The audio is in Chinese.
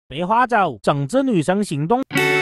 白花走，整治女生行动。